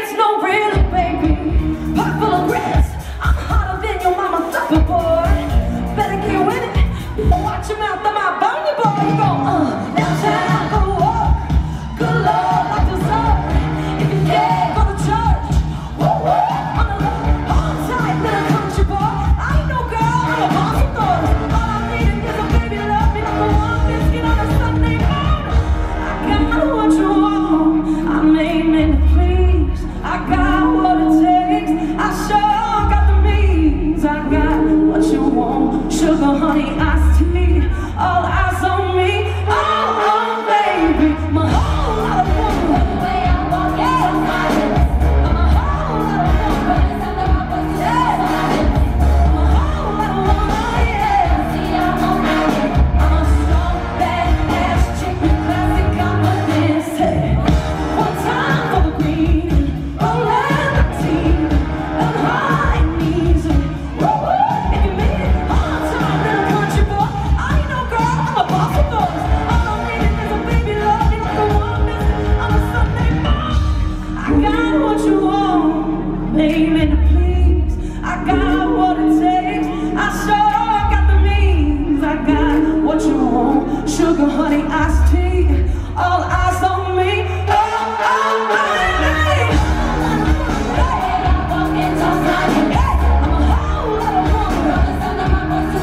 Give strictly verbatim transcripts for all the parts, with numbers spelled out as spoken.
it's no really, baby. Pot full of grits, I'm hotter than your mama sucker, boy. Better get with it, watch your mouth, I might burn you, boy. You go, uh, downtown, go to work. Good Lord, like dessert. If you can't go to church, woo woo, on the love, on tight, little country boy. I ain't no girl, I'm a boss of thoughts. All I need is a baby love me like a warm biscuit on a Sunday morning. I got what you want, I'm aiming to please. I got what it takes, I sure got the means. I got what you want, sugar, honey, iced tea. All eyes on me, oh, oh, baby. My whole lot of woman, the way I walk, yeah, I'm a whole lot of woman, yeah. I'm a whole lot of woman, yeah. See, I'm on it. I'm a strong, bad-ass chick with classic confidence. Hey, one time for the green, roll out the tea, and high knees. Woo woo, if you mean it, all time, little country boy. I ain't no girl, I'm a boss of those. All I need is a baby love me like a warm biscuit on a Sunday morning. I got what you want, baby, to please. I got what it takes, I sure got the means. I got what you want, sugar, honey, iced tea. All eyes on me, oh, oh, baby. I'm a whole lot of woman. I said, I'm a whole lot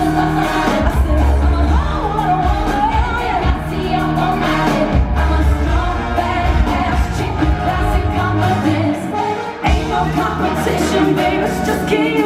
of woman, yeah. See, I'm on it. I'm a strong, bad-ass chick with classic confidence. Ain't no competition, baby, it's just kidding.